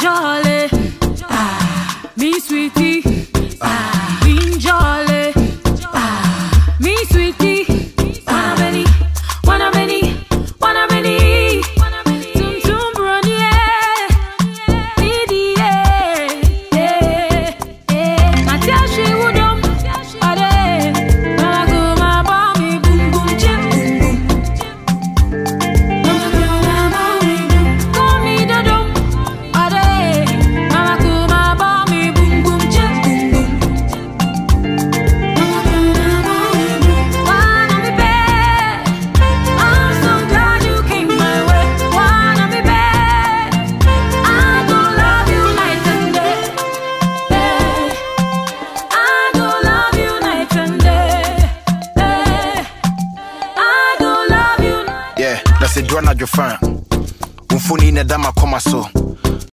jolly, me sweetie, being jolly, me sweetie, wanna many, tum brony, Natasha Woodum, Makoma, bomby, boom boom chip, boom boom. Call me Dodum, Makoma, bomby, boom boom chip, boom boom. Wanna be bad? I'm so glad you came my way. Wanna be bad? I gon' love you night and day. I gon' love you night and day. I gon' love you. Yeah, that's a drone at your fan. Umfuni ne dama koma so.